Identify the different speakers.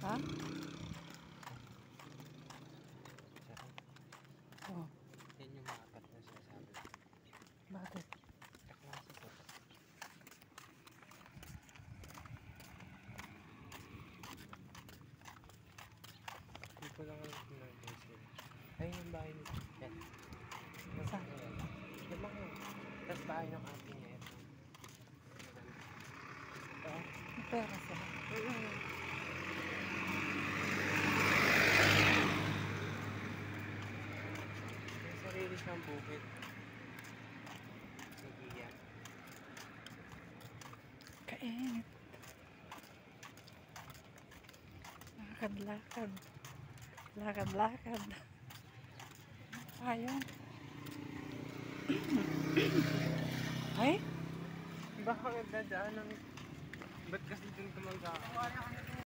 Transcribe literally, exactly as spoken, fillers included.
Speaker 1: Ha? Oh.
Speaker 2: Yan yung mga apat na sinasabi.
Speaker 1: Bakit?
Speaker 2: Kaklase ko. Hindi ko lang alam kung nandun sila. Ayun yung bahay nito. Yan.
Speaker 1: Saan?
Speaker 2: Yan lang yun. Tapos bahay ng ate niya. Ito. Ito.
Speaker 1: May pera sila.
Speaker 2: May sarili siyang bukid. Sige yan.
Speaker 1: Kainit. Lakad-lakad. Lakad-lakad. Ayun. Ay?
Speaker 2: Baka nagdadaan ng... Ba't kasi dun ka mag-a...